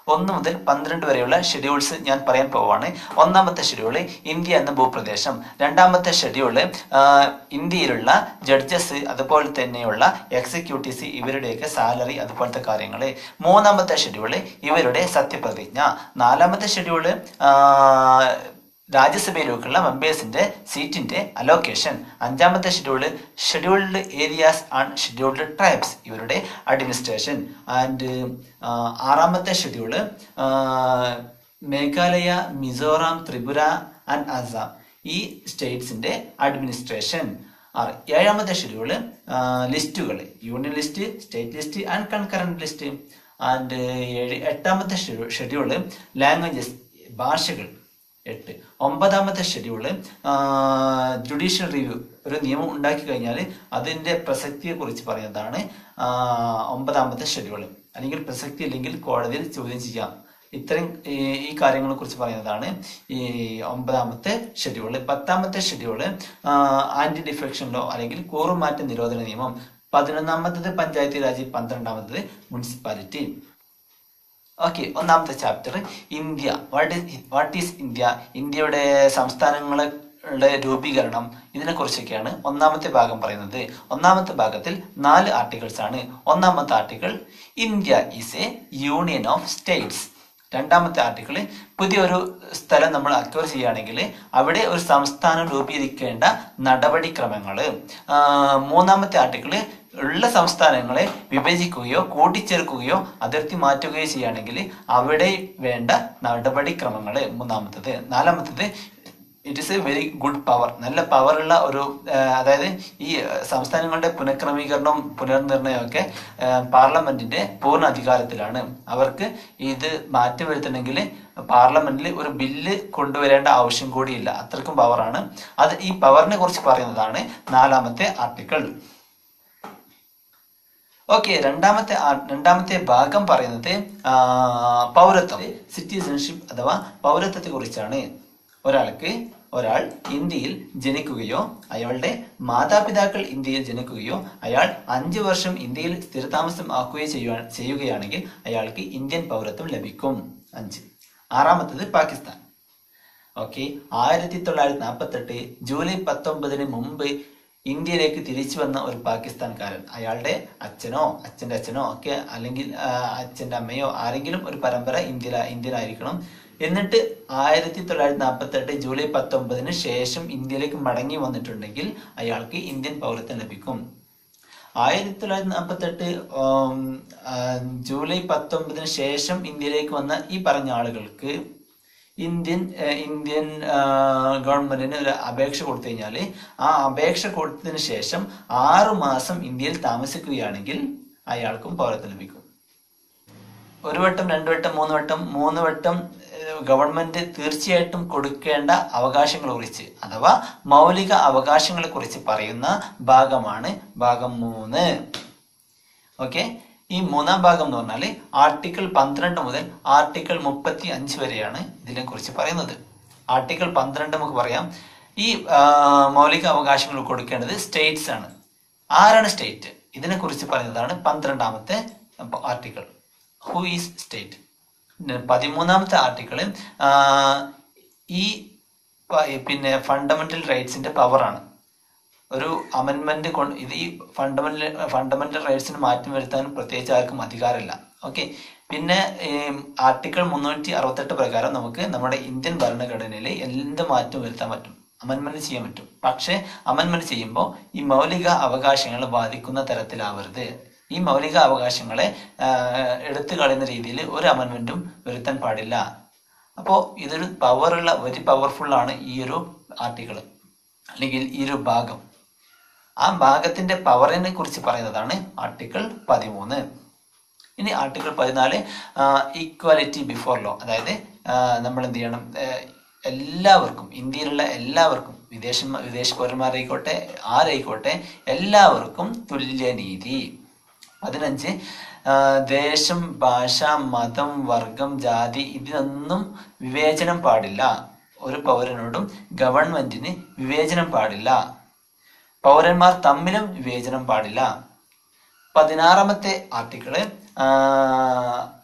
1 മുതൽ 12 വരെയുള്ള ഷെഡ്യൂൾസ് ഞാൻ പറയാൻ പോവാണ്. ഒന്നാമത്തെ ഷെഡ്യൂള് ഇന്ത്യ എന്ന ഭൂപ്രദേശം. രണ്ടാമത്തെ ഷെഡ്യൂള് ഇന്ത്യയിലുള്ള ജഡ്ജസ് അതുപോലെ തന്നെയുള്ള എക്സിക്യൂട്ടീവ്സ് ഇവരുടെയൊക്കെ സാലറി അതുപോലത്തെ കാര്യങ്ങൾ. മൂന്നാമത്തെ ഷെഡ്യൂള് ഇവരുടെ സത്യപ്രതിജ്ഞ. നാലാമത്തെ ഷെഡ്യൂള് രാജ്യസഭയിലേക്കുള്ള മെമ്പേഴ്സിന്റെ സീറ്റിന്റെ അലോക്കേഷൻ. അഞ്ചാമത്തെ scheduled areas and scheduled tribes ഇവരുടെ അഡ്മിനിസ്ട്രേഷൻ. ആൻഡ് ആറാമത്തെ ഷെഡ്യൂള് മേഘാലയ, മിസോറാം, ത്രിപുര ആൻഡ് ആസാം ഈ സ്റ്റേറ്റ്സിന്റെ അഡ്മിനിസ്ട്രേഷൻ. ഏഴാമത്തെ ഷെഡ്യൂള് ലിസ്റ്റുകൾ, union list, state list and concurrent list. And എട്ടാമത്തെ ഷെഡ്യൂള് ലാംഗ്വേജസ്, ഭാഷകൾ 8. ഒമ്പതാമത്തെ ഷെഡ്യൂള് ജുഡീഷ്യൽ റിവ്യൂ, ഒരു നിയമം ഉണ്ടാക്കി കഴിഞ്ഞാൽ അതിന്റെ പ്രസക്തിയെ കുറിച്ച് പറയുന്നതാണ് ഒമ്പതാമത്തെ ഷെഡ്യൂള്. അല്ലെങ്കിൽ പ്രസക്തി ഇല്ലെങ്കിൽ കോടതിയിൽ ചോദ്യം ചെയ്യാം. ഇത്രയും ഈ കാര്യങ്ങളെ കുറിച്ച് പറയുന്നതാണ് ഈ ഒമ്പതാമത്തെ ഷെഡ്യൂള്. പത്താമത്തെ ഷെഡ്യൂള് ആന്റി ഡിഫെക്ഷൻ ലോ അല്ലെങ്കിൽ കൂറുമാറ്റ നിരോധന നിയമം. 11ാമത്തേത് പഞ്ചായത്ത് രാജ്, 12ാമത്തേത് മുനിസിപ്പാലിറ്റി. ഓക്കെ, ഒന്നാമത്തെ chapter India. What is India? ഇന്ത്യയുടെ സംസ്ഥാനങ്ങളുടെ രൂപീകരണം, ഇതിനെ കുറിച്ചൊക്കെയാണ് ഒന്നാമത്തെ ഭാഗം പറയുന്നത്. ഒന്നാമത്തെ ഭാഗത്തിൽ 4 ആർട്ടിക്കിൾസ് ആണ്. ഒന്നാമത്തെ article India is a union of states. രണ്ടാമത്തെ ആർട്ടിക്കിൾ പുതിയൊരു സ്ഥലം നമ്മൾ അക്വയർ ചെയ്യുകയാണെങ്കിൽ അവിടെ ഒരു സംസ്ഥാനം രൂപീകരിക്കേണ്ട നടപടിക്രമങ്ങൾ. മൂന്നാമത്തെ ആർട്ടിക്കിൾ ഉള്ള സംസ്ഥാനങ്ങളെ വിഭജിക്കുകയോ കൂട്ടിച്ചേർക്കുകയോ അതിർത്തി മാറ്റുകയോ ചെയ്യുകയാണെങ്കിൽ അവിടെ വേണ്ട നടപടിക്രമങ്ങൾ മൂന്നാമത്തത്. നാലാമത്തത് it is a very good power, നല്ല പവറുള്ള ഒരു, അതായത് ഈ സംസ്ഥാനങ്ങളുടെ പുനഃക്രമീകരണം പുനർനിർണയമൊക്കെ പാർലമെന്റിന്റെ പൂർണ്ണ അധികാരത്തിലാണ്. അവർക്ക് ഇത് മാറ്റം വരുത്തണമെങ്കിൽ പാർലമെന്റിൽ ഒരു ബില്ല് കൊണ്ടുവരേണ്ട ആവശ്യം കൂടിയില്ല, അത്രക്കും പവറാണ് അത്. ഈ പവറിനെ കുറിച്ച് പറയുന്നതാണ് നാലാമത്തെ ആർട്ടിക്കിൾ. ഓക്കെ, രണ്ടാമത്തെ ഭാഗം പറയുന്നത് പൗരത്വം, സിറ്റിസൺഷിപ്പ് അഥവാ പൗരത്വത്തെ കുറിച്ചാണ്. ഒരാൾ ഇന്ത്യയിൽ ജനിക്കുകയോ അയാളുടെ മാതാപിതാക്കൾ ഇന്ത്യയിൽ ജനിക്കുകയോ അയാൾ 5 വർഷം ഇന്ത്യയിൽ സ്ഥിരതാമസം ആക്കുകയോ ചെയ്യുകയാണെങ്കിൽ അയാൾക്ക് ഇന്ത്യൻ പൗരത്വം ലഭിക്കും. 5. ആറാമത്തത് പാകിസ്ഥാൻ. ഓക്കെ, 1948 ജൂലൈ 19 മുമ്പ് ഇന്ത്യയിലേക്ക് തിരിച്ചു വന്ന ഒരു പാകിസ്ഥാൻകാരൻ, അയാളുടെ അച്ഛനോ അച്ഛൻ്റെ അച്ഛനോ ഒക്കെ അല്ലെങ്കിൽ അച്ഛൻ്റെ അമ്മയോ ആരെങ്കിലും ഒരു പരമ്പര ഇന്ത്യയിലായിരിക്കണം. എന്നിട്ട് 1948 ജൂലൈ 19 ശേഷം ഇന്ത്യയിലേക്ക് മടങ്ങി വന്നിട്ടുണ്ടെങ്കിൽ അയാൾക്ക് ഇന്ത്യൻ പൗരത്വം ലഭിക്കും. 1948 ജൂലൈ 19 ശേഷം ഇന്ത്യയിലേക്ക് വന്ന ഈ പറഞ്ഞ ആളുകൾക്ക് ഇന്ത്യൻ ഗവൺമെന്റിന് ഒരു അപേക്ഷ കൊടുത്തു കഴിഞ്ഞാൽ ആ അപേക്ഷ കൊടുത്തതിന് ശേഷം 6 മാസം ഇന്ത്യയിൽ താമസിക്കുകയാണെങ്കിൽ അയാൾക്കും പൗരത്വം ലഭിക്കും. 1 വട്ടം 2 വട്ടം 3 വട്ടം ഗവൺമെന്റ് തീർച്ചയായിട്ടും കൊടുക്കേണ്ട അവകാശങ്ങളെ കുറിച്ച് അഥവാ മൗലിക അവകാശങ്ങളെ കുറിച്ച് പറയുന്ന ഭാഗമാണ് ഭാഗം 3. ഓക്കെ, ഈ മൂന്നാം ഭാഗം എന്ന് പറഞ്ഞാൽ ആർട്ടിക്കിൾ 12 മുതൽ ആർട്ടിക്കിൾ 35 വരെയാണ് ഇതിനെ കുറിച്ച് പറയുന്നത്. ആർട്ടിക്കിൾ 12 നമുക്ക് പറയാം, ഈ മൗലിക അവകാശങ്ങൾ കൊടുക്കേണ്ടത് സ്റ്റേറ്റ്സ് ആണ്. ആരാണ് സ്റ്റേറ്റ്? ഇതിനെ കുറിച്ച് പറയുന്നതാണ് 12ാമത്തെ ആർട്ടിക്കിൾ, ഹു ഈസ് സ്റ്റേറ്റ്. 13ാമത്തെ ആർട്ടിക്കിൾ ഈ ഫണ്ടമെന്റൽ റൈറ്റ്സിന്റെ പവറാണ്. ഒരു അമെൻമെന്റ് ഇത് ഈ ഫണ്ടമെന്റൽ റൈറ്റ്സിന് മാറ്റം വരുത്താൻ പ്രത്യേകിച്ച് ആർക്കും അധികാരമില്ല. ഓക്കെ, പിന്നെ ആർട്ടിക്കിൾ 368 പ്രകാരം നമുക്ക് നമ്മുടെ ഇന്ത്യൻ ഭരണഘടനയിൽ എന്ത് മാറ്റം വരുത്താൻ പറ്റും, അമെൻമെന്റ് ചെയ്യാൻ പറ്റും. പക്ഷെ അമെൻമെന്റ് ചെയ്യുമ്പോൾ ഈ മൗലിക അവകാശങ്ങളെ ബാധിക്കുന്ന തരത്തിലാവരുത്. ഈ മൗലിക അവകാശങ്ങളെ എടുത്തു കളയുന്ന രീതിയിൽ ഒരു അമെൻമെന്റും വരുത്താൻ പാടില്ല. അപ്പോൾ ഇതൊരു പവറുള്ള, വെരി പവർഫുൾ ആണ് ഈ ഒരു ആർട്ടിക്കിൾ അല്ലെങ്കിൽ ഈ ഒരു ഭാഗം. ആ ഭാഗത്തിന്റെ പവറിനെ കുറിച്ച് പറയുന്നതാണ് ആർട്ടിക്കിൾ 13. ഇനി ആർട്ടിക്കിൾ 14 ഈക്വാലിറ്റി ബിഫോർ ലോ, അതായത് നമ്മൾ എന്ത് ചെയ്യണം, എല്ലാവർക്കും, ഇന്ത്യയിലുള്ള എല്ലാവർക്കും, വിദേശ പൗരന്മാരായിക്കോട്ടെ ആരായിക്കോട്ടെ എല്ലാവർക്കും തുല്യനീതി. 15 ദേശം, ഭാഷ, മതം, വർഗം, ജാതി ഇതിനൊന്നും വിവേചനം പാടില്ല. ഒരു പൗരനോടും ഗവൺമെന്റിന് വിവേചനം പാടില്ല. പൗരന്മാർ തമ്മിലും വിവേചനം പാടില്ല. 16ാമത്തെ ആർട്ടിക്കിള്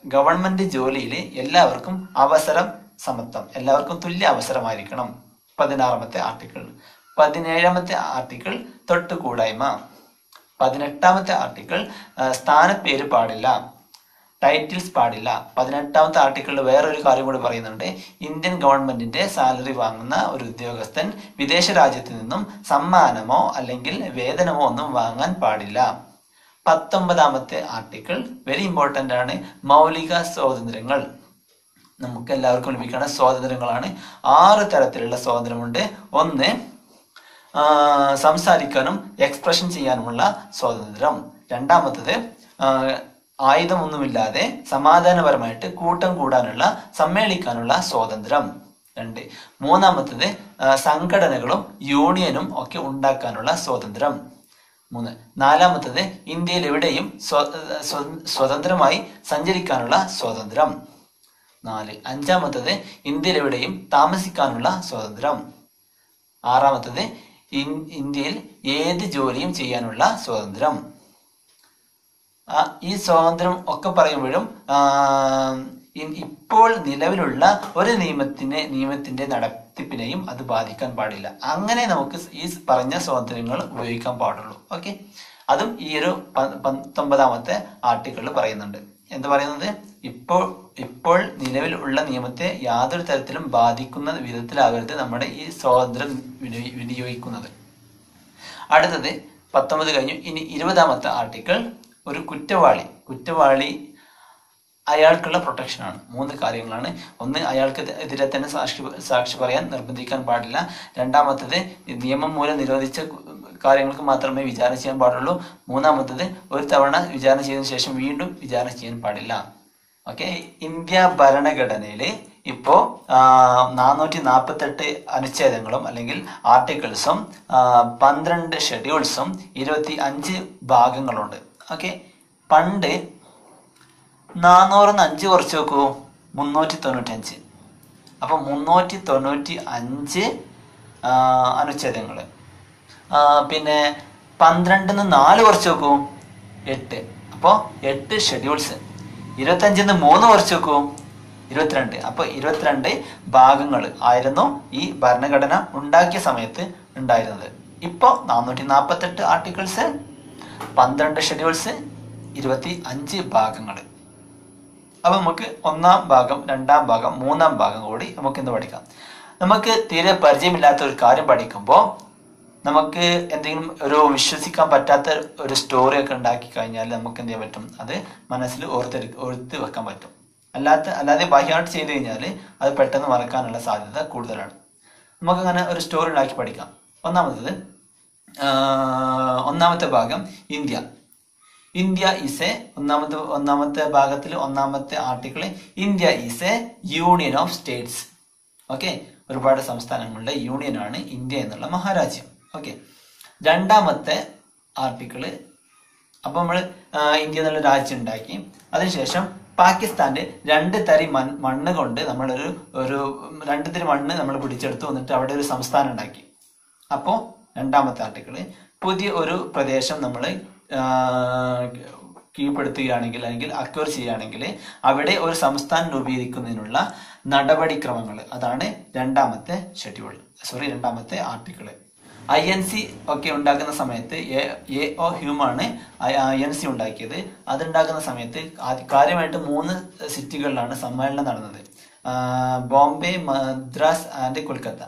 ഗവൺമെന്റ് ജോലിയിൽ എല്ലാവർക്കും അവസരം സമത്വം, എല്ലാവർക്കും തുല്യ അവസരമായിരിക്കണം. 16ാമത്തെ ആർട്ടിക്കിൾ. 17ാമത്തെ ആർട്ടിക്കിൾ തൊട്ടുകൂടായ്മ. 18ാമത്തെ ആർട്ടിക്കിൾ സ്ഥാനപ്പേര് പാടില്ല, ടൈറ്റിൽസ് പാടില്ല. 18ാമത്തെ ആർട്ടിക്കിളിൽ വേറൊരു കാര്യം കൂടി പറയുന്നുണ്ട്. ഇന്ത്യൻ ഗവൺമെന്റിന്റെ സാലറി വാങ്ങുന്ന ഒരു ഉദ്യോഗസ്ഥൻ വിദേശ രാജ്യത്ത് നിന്നും സമ്മാനമോ അല്ലെങ്കിൽ വേതനമോ ഒന്നും വാങ്ങാൻ പാടില്ല. 19ാമത്തെ ആർട്ടിക്കിൾ വെരി ഇമ്പോർട്ടന്റ് ആണ്. മൗലിക സ്വാതന്ത്ര്യങ്ങൾ, നമുക്ക് എല്ലാവർക്കും ലഭിക്കുന്ന സ്വാതന്ത്ര്യങ്ങളാണ്. 6 തരത്തിലുള്ള സ്വാതന്ത്ര്യമുണ്ട്. ഒന്ന്, സംസാരിക്കാനും എക്സ്പ്രഷൻ ചെയ്യാനുമുള്ള സ്വാതന്ത്ര്യം. രണ്ടാമത്തത്, ആയുധമൊന്നുമില്ലാതെ സമാധാനപരമായിട്ട് കൂട്ടം കൂടാനുള്ള സമ്മേളിക്കാനുള്ള സ്വാതന്ത്ര്യം. 2. മൂന്നാമത്തത്, സംഘടനകളും യൂണിയനും ഒക്കെ ഉണ്ടാക്കാനുള്ള സ്വാതന്ത്ര്യം. 3. നാലാമത്തത്, ഇന്ത്യയിൽ എവിടെയും സ്വതന്ത്രമായി സഞ്ചരിക്കാനുള്ള സ്വാതന്ത്ര്യം. 4. അഞ്ചാമത്തത്, ഇന്ത്യയിൽ എവിടെയും താമസിക്കാനുള്ള സ്വാതന്ത്ര്യം. 6ാമത്തത്, ഇന്ത്യയിൽ ഏത് ജോലിയും ചെയ്യാനുള്ള സ്വാതന്ത്ര്യം. ഈ സ്വാതന്ത്ര്യം ഒക്കെ പറയുമ്പോഴും ഇപ്പോൾ നിലവിലുള്ള ഒരു നിയമത്തിന്റെ നടത്തിപ്പിനെയും അത് ബാധിക്കാൻ പാടില്ല. അങ്ങനെ നമുക്ക് ഈ പറഞ്ഞ സ്വാതന്ത്ര്യങ്ങൾ ഉപയോഗിക്കാൻ പാടുള്ളൂ. ഓക്കെ, അതും ഈ ഒരു 19ാമത്തെ ആർട്ടിക്കിളിൽ പറയുന്നുണ്ട്. എന്താ പറയുന്നത്? ഇപ്പോൾ നിലവിൽ ഉള്ള നിയമത്തെ യാതൊരു തരത്തിലും ബാധിക്കുന്ന വിധത്തിലാകരുത് നമ്മുടെ ഈ സ്വാതന്ത്ര്യം വിനിയോഗിക്കുന്നത്. അടുത്തത് 19 കഴിഞ്ഞു. ഇനി 20ാമത്തെ ആർട്ടിക്കിൾ. ഒരു കുറ്റവാളി അയാൾക്കുള്ള പ്രൊട്ടക്ഷനാണ്. 3 കാര്യങ്ങളാണ്. ഒന്ന്, അയാൾക്ക് എതിരെ തന്നെ സാക്ഷി പറയാൻ നിർബന്ധിക്കാൻ പാടില്ല. രണ്ടാമത്തത്, നിയമം മൂലം നിരോധിച്ച കാര്യങ്ങൾക്ക് മാത്രമേ വിചാരണ ചെയ്യാൻ പാടുള്ളൂ. മൂന്നാമത്തത്, ഒരു തവണ വിചാരണ ചെയ്തതിനു ശേഷം വീണ്ടും വിചാരണ ചെയ്യാൻ പാടില്ല. ഓക്കെ, ഇന്ത്യ ഭരണഘടനയില് ഇപ്പോ 448 അനുച്ഛേദങ്ങളും അല്ലെങ്കിൽ ആർട്ടിക്കിൾസും 12 ഷെഡ്യൂൾസും 25 ഭാഗങ്ങളുണ്ട്. ഓക്കെ, പണ്ട് 400 5 കുറച്ച് നോക്കൂ, 395. അപ്പൊ 395 അനുച്ഛേദങ്ങൾ. പിന്നെ 12 4 കുറച്ച് നോക്കൂ, 8. അപ്പോ 8 ഷെഡ്യൂൾസ്. 25 3 കുറച്ച് നോക്കൂ, 22. അപ്പൊ 22 ഭാഗങ്ങൾ ആയിരുന്നു ഈ ഭരണഘടന ഉണ്ടാക്കിയ സമയത്ത് ഉണ്ടായിരുന്നത്. ഇപ്പൊ 448 ആർട്ടിക്കിൾസ്, 12 ഷെഡ്യൂൾസ്, 25 ഭാഗങ്ങൾ. അപ്പൊ നമുക്ക് 1-ാം ഭാഗം, 2-ാം ഭാഗം, 3-ാം ഭാഗം കൂടി നമുക്ക് ഇന്ന് പഠിക്കാം. നമുക്ക് തീരെ പരിചയമില്ലാത്ത ഒരു കാര്യം പഠിക്കുമ്പോൾ നമുക്ക് എന്തെങ്കിലും ഒരു വിശ്വസിക്കാൻ പറ്റാത്ത ഒരു സ്റ്റോറി ഒക്കെ ഉണ്ടാക്കി കഴിഞ്ഞാൽ നമുക്ക് എന്ത് ചെയ്യാൻ പറ്റും? അത് മനസ്സിൽ ഓർത്ത് വെക്കാൻ പറ്റും. അല്ലാതെ ബൈഹാർട്ട് ചെയ്ത് കഴിഞ്ഞാൽ അത് പെട്ടെന്ന് മറക്കാനുള്ള സാധ്യത കൂടുതലാണ്. നമുക്കങ്ങനെ ഒരു സ്റ്റോറി ഉണ്ടാക്കി പഠിക്കാം. ഒന്നാമത്തെ ഭാഗം ഇന്ത്യ ഈസ് എ ഒന്നാമത്തെ ഭാഗത്തിൽ 1-ാമത്തെ article, India is a union of states. Okay, ഒരുപാട് സംസ്ഥാനങ്ങളുടെ യൂണിയനാണ് ഇന്ത്യ എന്നുള്ള മഹാരാജ്യം. ഓക്കെ, 2-ാമത്തെ ആർട്ടിക്കിള്, അപ്പൊ നമ്മൾ ഇന്ത്യ എന്നുള്ള രാജ്യം ഉണ്ടാക്കി. അതിനുശേഷം പാകിസ്ഥാന്റെ 2 തരി മണ്ണ് കൊണ്ട് നമ്മളൊരു 2 തരി മണ്ണ് നമ്മൾ പിടിച്ചെടുത്തു, എന്നിട്ട് അവിടെ ഒരു സംസ്ഥാനം ഉണ്ടാക്കി. അപ്പോ 2-ാമത്തെ ആർട്ടിക്കിള്, പുതിയ ഒരു പ്രദേശം നമ്മൾ കീഴ്പ്പെടുത്തുകയാണെങ്കിൽ അല്ലെങ്കിൽ അക്വയർ ചെയ്യുകയാണെങ്കിൽ അവിടെ ഒരു സംസ്ഥാനം രൂപീകരിക്കുന്നതിനുള്ള നടപടിക്രമങ്ങൾ, അതാണ് 2-ാമത്തെ ഷെഡ്യൂൾ. 2-ാമത്തെ ആർട്ടിക്കിള്. INC ഒക്കെ ഉണ്ടാക്കുന്ന സമയത്ത് AO ഹ്യൂമാണ് INC ഉണ്ടാക്കിയത്. അതുണ്ടാക്കുന്ന സമയത്ത് കാര്യമായിട്ട് 3 സിറ്റികളിലാണ് സമ്മേളനം നടന്നത്. ബോംബെ, മദ്രാസ് ആൻഡ് കൊൽക്കത്ത.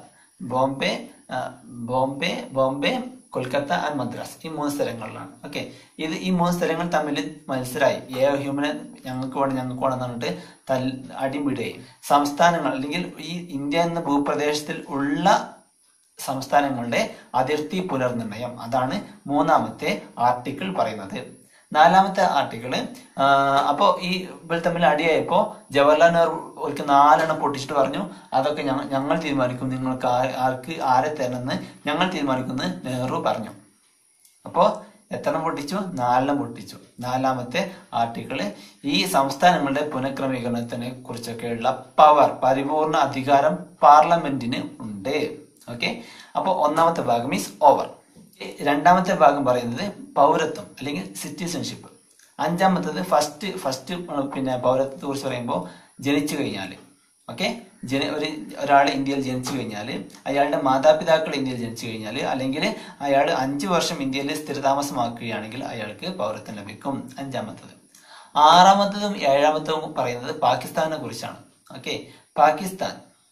ബോംബെ, കൊൽക്കത്ത ആൻഡ് മദ്രാസ്, ഈ 3 സ്ഥലങ്ങളിലാണ്. ഓക്കെ, ഈ 3 സ്ഥലങ്ങൾ തമ്മിൽ മത്സരമായി. AO ഹ്യൂമനെ ഞങ്ങൾക്ക് വേണം എന്ന് പറഞ്ഞിട്ട് അടിപിടിയായി. സംസ്ഥാനങ്ങൾ അല്ലെങ്കിൽ ഈ ഇന്ത്യ എന്ന ഭൂപ്രദേശത്തിൽ ഉള്ള സംസ്ഥാനങ്ങളുടെ അതിർത്തി പുനർനിർണയം, അതാണ് 3-ാമത്തെ ആർട്ടിക്കിൾ പറയുന്നത്. 4-ാമത്തെ ആർട്ടിക്കിള്, അപ്പോ ഈ ഇവർ തമ്മിൽ അടിയായപ്പോ ജവഹർലാൽ നെഹ്റു ഒരിക്കൽ 4 എണ്ണം പൊട്ടിച്ചിട്ട് പറഞ്ഞു, അതൊക്കെ ഞങ്ങൾ തീരുമാനിക്കും, നിങ്ങൾക്ക് ആരെ തരണമെന്ന് ഞങ്ങൾ തീരുമാനിക്കുമെന്ന് നെഹ്റു പറഞ്ഞു. അപ്പോ എത്ര പൊട്ടിച്ചു? 4 പൊട്ടിച്ചു. 4-ാമത്തെ ആർട്ടിക്കിള്, ഈ സംസ്ഥാനങ്ങളുടെ പുനഃക്രമീകരണത്തിനെ കുറിച്ചൊക്കെയുള്ള പരിപൂർണ അധികാരം പാർലമെന്റിന് ഉണ്ട്. ഓക്കെ, അപ്പൊ 1-ാമത്തെ ഭാഗം ഈസ് ഓവർ. 2-ാമത്തെ ഭാഗം പറയുന്നത് പൗരത്വം അല്ലെങ്കിൽ സിറ്റിസൺഷിപ്പ്. അഞ്ചാമത്തത് ഫസ്റ്റ് പിന്നെ പൗരത്വത്തെ കുറിച്ച് പറയുമ്പോൾ ജനിച്ചു കഴിഞ്ഞാൽ, ഓക്കെ, ഒരാൾ ഇന്ത്യയിൽ ജനിച്ചു കഴിഞ്ഞാൽ, അയാളുടെ മാതാപിതാക്കൾ ഇന്ത്യയിൽ ജനിച്ചു കഴിഞ്ഞാൽ, അല്ലെങ്കിൽ അയാൾ 5 വർഷം ഇന്ത്യയിൽ സ്ഥിരതാമസമാക്കുകയാണെങ്കിൽ അയാൾക്ക് പൗരത്വം ലഭിക്കും. അഞ്ചാമത്തത്. ആറാമത്തതും ഏഴാമത്തതും പറയുന്നത് പാകിസ്ഥാനെ കുറിച്ചാണ്. ഓക്കെ, പാകിസ്ഥാൻ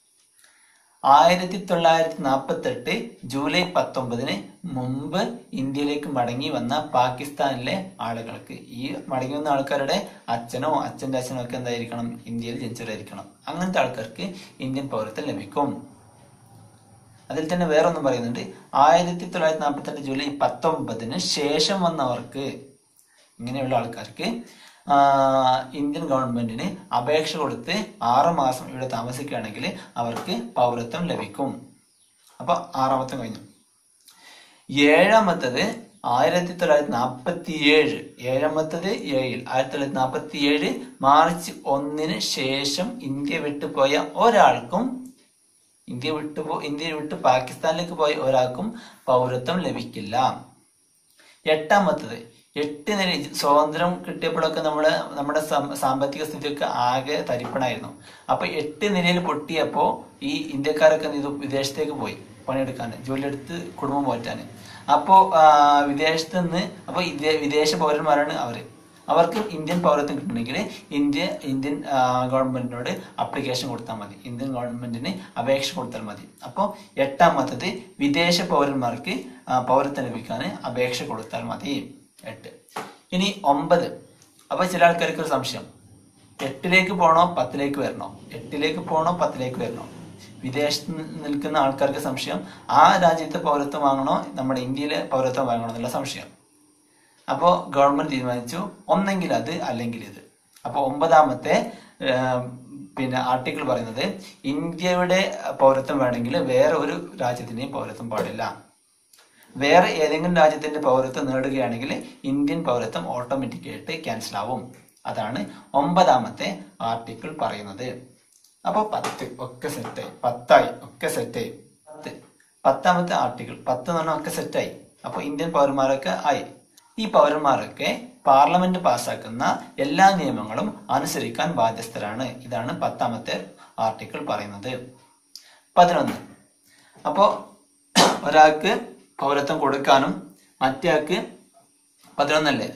1948 ജൂലൈ 19 മുമ്പ് ഇന്ത്യയിലേക്ക് മടങ്ങി വന്ന പാകിസ്ഥാനിലെ ആളുകൾക്ക്, ഈ മടങ്ങി വന്ന ആൾക്കാരുടെ അച്ഛനോ അച്ഛൻ്റെ അച്ഛനോ ഒക്കെ എന്തായിരിക്കണം, ഇന്ത്യയിൽ ജനിച്ചവരായിരിക്കണം. അങ്ങനത്തെ ആൾക്കാർക്ക് ഇന്ത്യൻ പൗരത്വം ലഭിക്കും. അതിൽ തന്നെ വേറൊന്നും പറയുന്നുണ്ട്, 1948 ജൂലൈ 19 ശേഷം വന്നവർക്ക്, ഇങ്ങനെയുള്ള ആൾക്കാർക്ക് ഇന്ത്യൻ ഗവൺമെന്റിന് അപേക്ഷ കൊടുത്ത് 6 മാസം ഇവിടെ താമസിക്കുകയാണെങ്കിൽ അവർക്ക് പൗരത്വം ലഭിക്കും. അപ്പൊ ആറാമത്തെ കഴിഞ്ഞു. ഏഴാമത്തത് 1947, ഏഴാമത്തത് 1947 മാർച്ച് 1 ശേഷം ഇന്ത്യ വിട്ടുപോയ ഒരാൾക്കും, ഇന്ത്യ വിട്ട് പാകിസ്ഥാനിലേക്ക് പോയ ഒരാൾക്കും പൗരത്വം ലഭിക്കില്ല. എട്ടാമത്തത്, 8 നില സ്വാതന്ത്ര്യം കിട്ടിയപ്പോഴൊക്കെ നമ്മുടെ സാമ്പത്തിക സ്ഥിതിയൊക്കെ ആകെ തരിപ്പണായിരുന്നു. അപ്പൊ 8 നിലയിൽ പൊട്ടിയപ്പോ ഈ ഇന്ത്യക്കാരൊക്കെ വിദേശത്തേക്ക് പോയി പണിയെടുക്കാൻ, ജോലിയെടുത്ത് കുടുംബം പോറ്റാൻ. അപ്പോ വിദേശത്ത് നിന്ന്, അപ്പൊ വിദേശ പൗരന്മാരാണ് അവർക്ക് ഇന്ത്യൻ പൗരത്വം കിട്ടണമെങ്കിൽ ഇന്ത്യൻ ഗവൺമെന്റിനോട് അപ്ലിക്കേഷൻ കൊടുത്താൽ മതി, ഇന്ത്യൻ ഗവൺമെന്റിന് അപേക്ഷ കൊടുത്താൽ മതി. അപ്പോൾ എട്ടാമത്തത്, വിദേശ പൗരന്മാർക്ക് പൗരത്വം ലഭിക്കാൻ അപേക്ഷ കൊടുത്താൽ മതി. 8. ഇനി 9. അപ്പൊ ചില ആൾക്കാർക്ക് ഒരു സംശയം, 8ലേക്ക് പോകണോ 10ലേക്ക് വരണോ, 8ലേക്ക് പോകണോ 10ലേക്ക് വരണോ? വിദേശത്ത് നിൽക്കുന്ന ആൾക്കാർക്ക് സംശയം, ആ രാജ്യത്തെ പൗരത്വം വാങ്ങണോ നമ്മുടെ ഇന്ത്യയിലെ പൗരത്വം വാങ്ങണോ എന്നുള്ള സംശയം. അപ്പോൾ ഗവൺമെന്റ് തീരുമാനിച്ചു, ഒന്നെങ്കിൽ അത് അല്ലെങ്കിൽ ഇത്. അപ്പൊ 9ാമത്തെ പിന്നെ ആർട്ടിക്കിൾ പറയുന്നത്, ഇന്ത്യയുടെ പൗരത്വം വേണമെങ്കിൽ വേറെ ഒരു രാജ്യത്തിന്റെയും പൗരത്വം പാടില്ല. വേറെ ഏതെങ്കിലും രാജ്യത്തിന്റെ പൗരത്വം നേടുകയാണെങ്കിൽ ഇന്ത്യൻ പൗരത്വം ഓട്ടോമാറ്റിക്കായിട്ട് ക്യാൻസൽ ആവും. അതാണ് 9ാമത്തെ ആർട്ടിക്കിൾ പറയുന്നത്. അപ്പൊ 10 ഒക്കെ സെറ്റായി, 10ആയി, ഒക്കെ സെറ്റായി. 10ാമത്തെ ആർട്ടിക്കിൾ 10 എന്ന് പറഞ്ഞാൽ ഒക്കെ സെറ്റായി. അപ്പൊ ഇന്ത്യൻ പൗരന്മാരൊക്കെ ആയി. ഈ പൗരന്മാരൊക്കെ പാർലമെന്റ് പാസ്സാക്കുന്ന എല്ലാ നിയമങ്ങളും അനുസരിക്കാൻ ബാധ്യസ്ഥരാണ്. ഇതാണ് 10ാമത്തെ ആർട്ടിക്കിൾ പറയുന്നത്. 11. അപ്പോ ഒരാൾക്ക് പൗരത്വം കൊടുക്കാനും മറ്റേയാൾക്ക് 11അല്ലേ,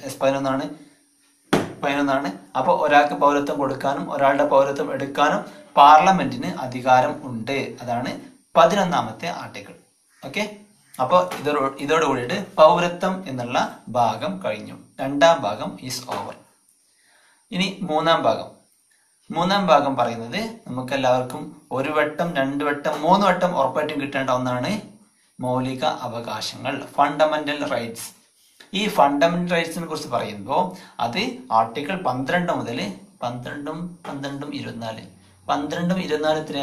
11ആണ്. അപ്പൊ ഒരാൾക്ക് പൗരത്വം കൊടുക്കാനും ഒരാളുടെ പൗരത്വം എടുക്കാനും പാർലമെന്റിന് അധികാരം ഉണ്ട്. അതാണ് 11ാമത്തെ ആർട്ടിക്കിൾ. ഓക്കെ, അപ്പൊ ഇതോട് കൂടിയിട്ട് പൗരത്വം എന്നുള്ള ഭാഗം കഴിഞ്ഞു. 2ാം ഭാഗം ഈസ് ഓവർ. ഇനി 3ാം ഭാഗം. 3ാം ഭാഗം പറയുന്നത് നമുക്ക് എല്ലാവർക്കും 1 വട്ടം 2 വട്ടം 3 വട്ടം ഉറപ്പായിട്ടും കിട്ടേണ്ട ഒന്നാണ് മൗലിക അവകാശങ്ങൾ, ഫണ്ടമെന്റൽ റൈറ്റ്സ്. ഈ ഫണ്ടമെന്റൽ റൈറ്റ്സിനെ കുറിച്ച് പറയുമ്പോൾ അത് ആർട്ടിക്കിൾ 12 മുതൽ 12, 24 എത്രയാ?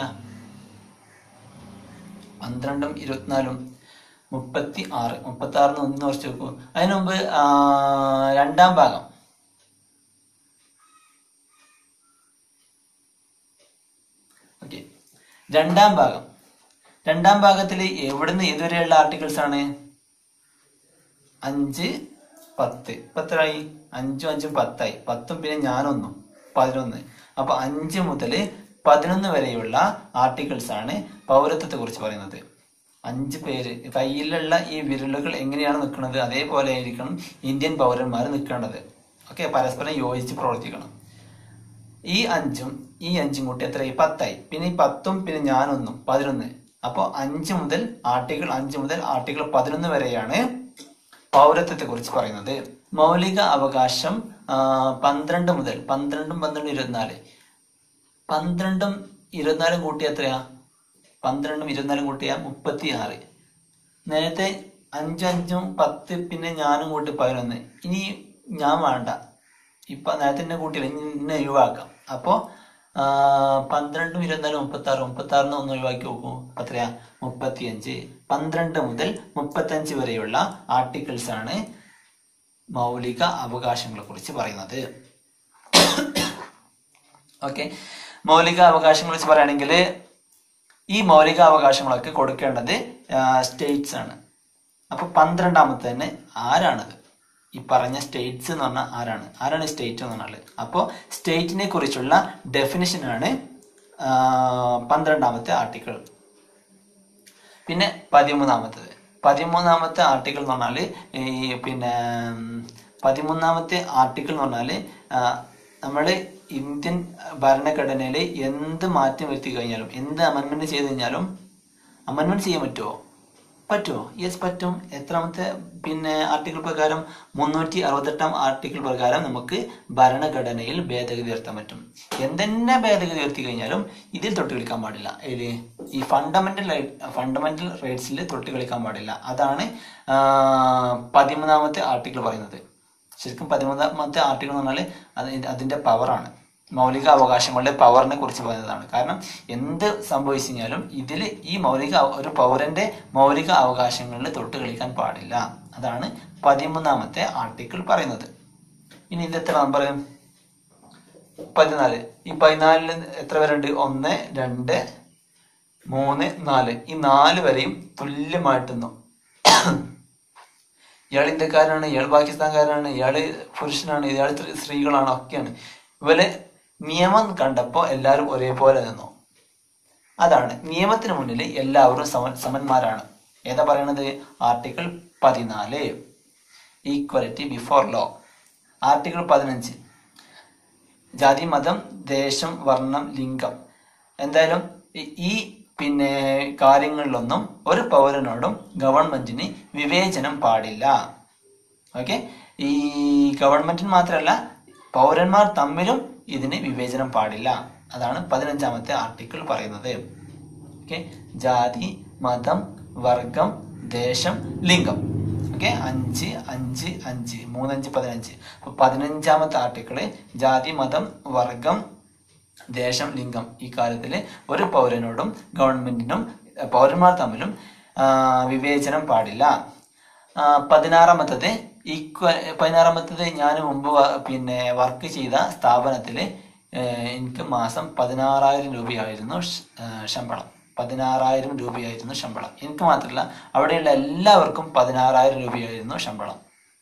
12, 24, 36. 36 ഒന്ന് കുറച്ച് നോക്കൂ. അതിനു മുമ്പ് 2ാം ഭാഗം, ഓക്കെ, 2ാം ഭാഗം. 2ാം ഭാഗത്തിൽ എവിടുന്ന് ഇതുവരെയുള്ള ആർട്ടിക്കിൾസ് ആണ്? 5, 10. ഇപ്പൊ എത്രയായി? 5ഉം 5ഉം 10ആയി. 10ഉം പിന്നെ ഞാനൊന്നും 11. അപ്പൊ 5 മുതൽ 11 വരെയുള്ള ആർട്ടിക്കിൾസ് ആണ് പൗരത്വത്തെ കുറിച്ച് പറയുന്നത്. 5 പേര്, കയ്യിലുള്ള ഈ വിരലുകൾ എങ്ങനെയാണ് നിൽക്കുന്നത് അതേപോലെ ആയിരിക്കണം ഇന്ത്യൻ പൗരന്മാർ നിൽക്കേണ്ടത്. ഓക്കെ, പരസ്പരം യോജിച്ച് പ്രവർത്തിക്കണം. ഈ 5ഉം കൂട്ടി എത്രയായി? 10ആയി. പിന്നെ ഈ 10ഉം പിന്നെ ഞാനൊന്നും 11. അപ്പൊ 5 മുതൽ ആർട്ടിക്കിൾ 11 വരെയാണ് പൗരത്വത്തെ കുറിച്ച് പറയുന്നത്. മൗലിക അവകാശം 12 മുതൽ 12ഉം 12ഉം 24. 12ഉം 24ഉം കൂട്ടിയ എത്രയാ? 12ഉം 24ഉം കൂട്ടിയ 36. നേരത്തെ 5ഉം 5ഉം 10 പിന്നെ ഞാനും കൂട്ടി 11. ഇനി ഞാൻ വേണ്ട, ഇപ്പൊ നേരത്തെ എന്നെ കൂട്ടിയില്ല, ഇന്നെ ഒഴിവാക്കാം. അപ്പോ 12ഉം 24ഉം 36. 36 ഒന്ന് ഒഴിവാക്കി നോക്കൂ, എത്രയാ? 35. 12 മുതൽ 35 വരെയുള്ള ആർട്ടിക്കിൾസ് ആണ് മൗലിക അവകാശങ്ങളെ കുറിച്ച് പറയുന്നത്. ഓക്കെ, മൗലിക അവകാശങ്ങളെ കുറിച്ച് പറയുകയാണെങ്കിൽ ഈ മൗലിക അവകാശങ്ങളൊക്കെ കൊടുക്കേണ്ടത് സ്റ്റേറ്റ്സ് ആണ്. അപ്പൊ 12ാമത്തെ തന്നെ ആരാണത്? ഈ പറഞ്ഞ സ്റ്റേറ്റ്സ് എന്ന് പറഞ്ഞാൽ ആരാണ് സ്റ്റേറ്റ് എന്ന് പറഞ്ഞാൽ. അപ്പോൾ സ്റ്റേറ്റിനെ കുറിച്ചുള്ള ഡെഫിനിഷനാണ് 12ാമത്തെ ആർട്ടിക്കിൾ. പിന്നെ 13ാമത്തെ ആർട്ടിക്കിൾ എന്ന് പറഞ്ഞാൽ ഈ 13ാമത്തെ ആർട്ടിക്കിൾ എന്ന് പറഞ്ഞാൽ നമ്മൾ ഇന്ത്യൻ ഭരണഘടനയിൽ എന്ത് മാറ്റം വരുത്തി കഴിഞ്ഞാലും, എന്ത് അമെൻമെന്റ് ചെയ്ത് കഴിഞ്ഞാലും അമെൻമെന്റ് ചെയ്യാൻ പറ്റുമോ? യെസ്, പറ്റും. എത്രാമത്തെ ആർട്ടിക്കിൾ പ്രകാരം? 368 ആർട്ടിക്കിൾ പ്രകാരം നമുക്ക് ഭരണഘടനയിൽ ഭേദഗതി വരുത്താൻ പറ്റും. എന്തെന്നെ ഭേദഗതി വരുത്തി കഴിഞ്ഞാലും ഇതിൽ തൊട്ട് കളിക്കാൻ പാടില്ല. ഈ ഫണ്ടമെന്റൽ റൈറ്റ്സിൽ തൊട്ട് കളിക്കാൻ പാടില്ല. അതാണ് 13ാമത്തെ ആർട്ടിക്കിൾ പറയുന്നത്. ശരിക്കും 13ാമത്തെ ആർട്ടിക്കിൾ എന്ന് പറഞ്ഞാൽ അതിന്റെ പവറാണ്, മൗലിക അവകാശങ്ങളുടെ പവറിനെ കുറിച്ച് പറയുന്നതാണ്. കാരണം എന്ത് സംഭവിച്ചു കഴിഞ്ഞാലും ഇതിൽ ഈ ഒരു പൗരന്റെ മൗലിക അവകാശങ്ങളിൽ തൊട്ട് കളിക്കാൻ പാടില്ല. അതാണ് 13ാമത്തെ ആർട്ടിക്കിൾ പറയുന്നത്. ഇനി ഇത് എത്ര നമ്പർ? 14. ഈ 14 എത്ര പേരുണ്ട്? 1, 2, 3, 4. ഈ 4 വരെയും തുല്യമായിട്ടൊന്നും ഇയാൾ ഇന്ത്യക്കാരനാണ്, ഇയാൾ പാകിസ്ഥാൻകാരനാണ്, ഇയാള് പുരുഷനാണ്, ഇയാൾ സ്ത്രീകളാണ്, ഒക്കെയാണ്. ഇവരെ നിയമം കണ്ടപ്പോൾ എല്ലാവരും ഒരേപോലെ നിന്നു. അതാണ് നിയമത്തിന് മുന്നിൽ എല്ലാവരും സമന്മാരാണ്. ഏതാ പറയണത്? Article 14, equality before law. Article 15, ജാതി, മതം, ദേശം, വർണ്ണം, ലിംഗം. എന്തായാലും ഈ കാര്യങ്ങളിലൊന്നും ഒരു പൗരനോടും ഗവൺമെന്റിന് വിവേചനം പാടില്ല. ഓക്കെ, ഈ ഗവൺമെന്റിന് മാത്രമല്ല പൗരന്മാർ തമ്മിലും ഇതിന് വിവേചനം പാടില്ല. അതാണ് 15ാമത്തെ ആർട്ടിക്കിൾ പറയുന്നത്. ഓക്കെ, ജാതി, മതം, വർഗം, ദേശം, ലിംഗം. ഓക്കെ, 5, 5, 5, 3, 5, 15. അപ്പൊ 15ാമത്തെ ആർട്ടിക്കിള് ജാതി, മതം, വർഗം, ദേശം, ലിംഗം. ഈ കാര്യത്തില് ഒരു പൗരനോടും ഗവൺമെന്റിനും പൗരന്മാർ തമ്മിലും വിവേചനം പാടില്ല. 16ാമത്തത് ഞാൻ മുമ്പ് വർക്ക് ചെയ്ത സ്ഥാപനത്തില് എനിക്ക് മാസം 16,000 രൂപയായിരുന്നു ശമ്പളം. 16,000 രൂപയായിരുന്നു ശമ്പളം. എനിക്ക് മാത്രമല്ല, അവിടെയുള്ള എല്ലാവർക്കും 16,000 രൂപയായിരുന്നു ശമ്പളം.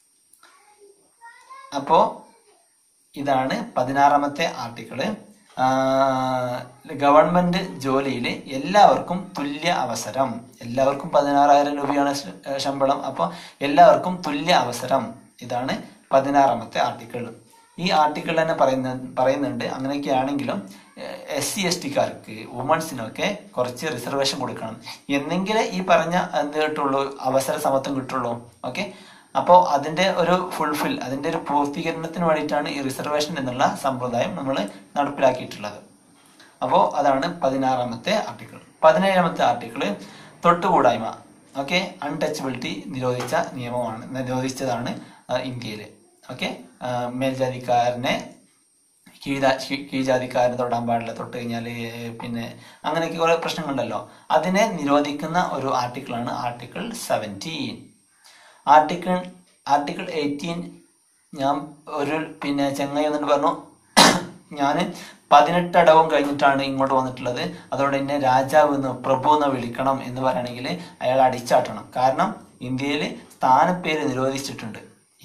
അപ്പോ ഇതാണ് 16ാമത്തെ ആർട്ടിക്കിള്. ഗവൺമെന്റ് ജോലിയിൽ എല്ലാവർക്കും തുല്യ അവസരം. എല്ലാവർക്കും 16,000 രൂപയാണ് ശമ്പളം. അപ്പോൾ എല്ലാവർക്കും തുല്യ അവസരം. ഇതാണ് 16ാമത്തെ ആർട്ടിക്കിൾ. ഈ ആർട്ടിക്കിൾ തന്നെ പറയുന്നുണ്ട് അങ്ങനെയൊക്കെ ആണെങ്കിലും SC STക്കാർക്ക്, വുമൺസിനൊക്കെ കുറച്ച് റിസർവേഷൻ കൊടുക്കണം. എന്നെങ്കിലേ ഈ പറഞ്ഞ എന്ത് കിട്ടുള്ളൂ? അവസര സമത്വം കിട്ടുള്ളൂ. ഓക്കെ, അപ്പോൾ അതിന്റെ ഒരു അതിന്റെ ഒരു പൂർത്തീകരണത്തിന് വേണ്ടിയിട്ടാണ് ഈ റിസർവേഷൻ എന്നുള്ള സമ്പ്രദായം നമ്മൾ നടപ്പിലാക്കിയിട്ടുള്ളത്. അപ്പോൾ അതാണ് 16ാമത്തെ ആർട്ടിക്കിൾ. 17ാമത്തെ ആർട്ടിക്കിള് തൊട്ടുകൂടായ്മ. ഓക്കെ, അൺടച്ചബിലിറ്റി നിരോധിച്ചതാണ് ഇന്ത്യയില്. ഓക്കെ, മേൽജാതിക്കാരനെ കീഴ്ജാതിക്കാരനെ തൊടാൻ പാടില്ല, തൊട്ട് കഴിഞ്ഞാൽ അങ്ങനെയൊക്കെ കുറെ പ്രശ്നങ്ങളുണ്ടല്ലോ. അതിനെ നിരോധിക്കുന്ന ഒരു ആർട്ടിക്കിളാണ് ആർട്ടിക്കിൾ 17. ആർട്ടിക്കിൾ 18 ഞാൻ ഒരു ചെങ്ങായി എന്നിട്ട് പറഞ്ഞു, ഞാൻ 18 അടവും കഴിഞ്ഞിട്ടാണ് ഇങ്ങോട്ട് വന്നിട്ടുള്ളത്, അതുകൊണ്ട് എന്നെ രാജാവ് പ്രഭു എന്ന് വിളിക്കണം എന്ന് പറയണമെങ്കിൽ അയാൾ അടിച്ചാട്ടണം. കാരണം ഇന്ത്യയിൽ സ്ഥാനപ്പേര് നിരോധിച്ചിട്ടുണ്ട്.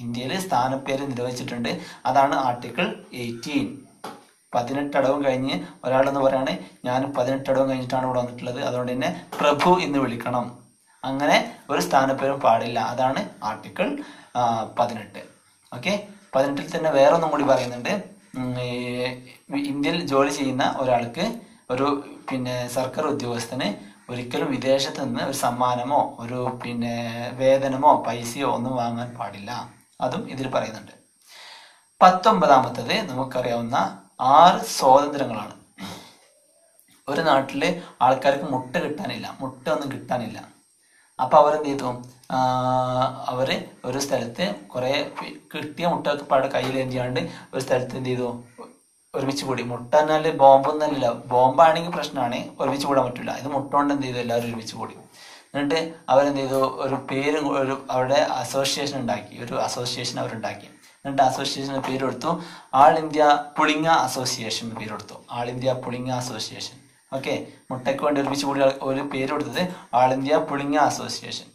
അതാണ് ആർട്ടിക്കിൾ 18. 18 അടവും കഴിഞ്ഞ് ഒരാളെന്ന് പറയാണ്, ഞാൻ 18 അടവും കഴിഞ്ഞിട്ടാണ് ഇവിടെ വന്നിട്ടുള്ളത്, അതുകൊണ്ട് എന്നെ പ്രഭു എന്ന് വിളിക്കണം. അങ്ങനെ ഒരു സ്ഥാനപ്പേരും പാടില്ല. അതാണ് ആർട്ടിക്കിൾ 18. ഓക്കെ, 18ൽ തന്നെ വേറൊന്നും കൂടി പറയുന്നുണ്ട്. ഇന്ത്യയിൽ ജോലി ചെയ്യുന്ന ഒരാൾക്ക്, ഒരു സർക്കാർ ഉദ്യോഗസ്ഥന് ഒരിക്കലും വിദേശത്ത് നിന്ന് ഒരു സമ്മാനമോ ഒരു വേതനമോ പൈസയോ ഒന്നും വാങ്ങാൻ പാടില്ല. അതും ഇതിൽ പറയുന്നുണ്ട്. 19ാമത്തത് നമുക്കറിയാവുന്ന 6 സ്വാതന്ത്ര്യങ്ങളാണ്. ഒരു നാട്ടില് ആൾക്കാർക്ക് മുട്ട ഒന്നും കിട്ടാനില്ല. അപ്പൊ അവരെന്ത് ചെയ്തു? അവര് ഒരു സ്ഥലത്ത് കുറെ കിട്ടിയ മുട്ടൊക്കെ പാടെ കയ്യിലേന്തിയാണ്ട് ഒരു സ്ഥലത്ത് എന്ത് ചെയ്തു? ഒരുമിച്ച് കൂടി. മുട്ട എന്നാല് ബോംബൊന്നല്ല, ബോംബാണെങ്കിൽ പ്രശ്നമാണ്, ഒരുമിച്ച് കൂടാൻ പറ്റില്ല. ഇത് മുട്ട കൊണ്ട് എന്ത് ചെയ്തു? എല്ലാവരും ഒരുമിച്ച് കൂടി. എന്നിട്ട് അവരെന്ത് ചെയ്തു? ഒരു പേര്, അവിടെ അസോസിയേഷൻ അവരുണ്ടാക്കി. എന്നിട്ട് അസോസിയേഷന് പേര് കൊടുത്തു ആൾ ഇന്ത്യ പുളിങ്ങ അസോസിയേഷൻ പേര് കൊടുത്തു. ആൾ ഇന്ത്യ പുളിങ്ങ അസോസിയേഷൻ. ഓക്കെ, മുട്ടയ്ക്ക് വേണ്ടി ഒരുമിച്ച് കൂടി ഒരു പേര് കൊടുത്തത് ആൾ ഇന്ത്യ പുളിങ്ങ അസോസിയേഷൻ.